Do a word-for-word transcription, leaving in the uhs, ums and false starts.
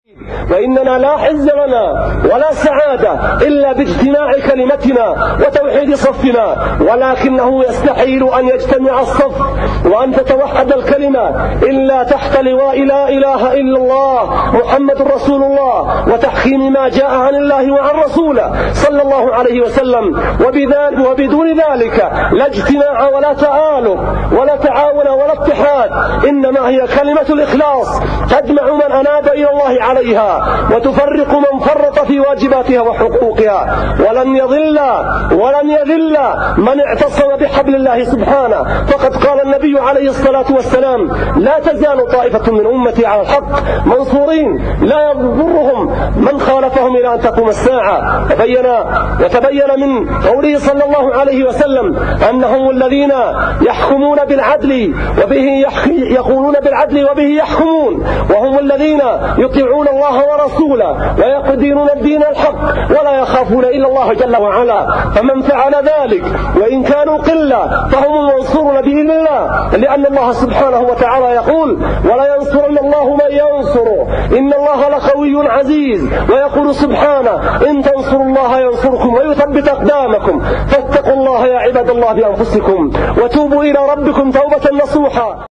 فإننا لا حز لنا ولا سعادة إلا باجتماع كلمتنا وتوحيد صفنا، ولكنه يستحيل أن يجتمع الصف وأن تتوحد الكلمة إلا تحت لواء لا إله إلا الله محمد رسول الله، وتحكيم ما جاء عن الله وعن رسوله صلى الله عليه وسلم. وبدون ذلك لا اجتماع ولا تآلف ولا تعاون ولا اتحاد، إنما هي كلمة الإخلاص تجمع من أناب إلى الله عليها وتفرق من فرط في واجباتها وحقوقها. ولن يضل ولن يذل من اعتصم بحبل الله سبحانه، فقد قال النبي عليه الصلاة والسلام: لا تزال طائفة من أمتي على الحق منصورين لا يضرهم من خالفهم إلى أن تقوم الساعة. وبين وتبين من قوله صلى الله عليه وسلم أنهم الذين يحكمون بالعدل وبه يقولون بالعدل وبه يحكمون، وهم الذين يطيعون الله ورسوله ويقدرون الدين الحق ولا يخافون إلا الله جل وعلا. فمن فعل ذلك وإن كانوا قلة فهم المنصورون بإذن الله، لأن الله سبحانه وتعالى يقول: ولا ينصرن الله من ينصره إن الله لقوي عزيز. ويقول سبحانه: إن تنصروا الله ينصركم ويثبت أقدامكم. فاتقوا الله يا عباد الله بأنفسكم وتوبوا إلى ربكم توبة نصوحا.